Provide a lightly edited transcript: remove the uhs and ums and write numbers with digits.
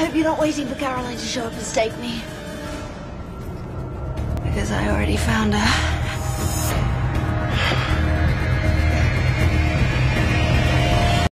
hope you're not waiting for Caroline to show up and stake me. Because I already found her.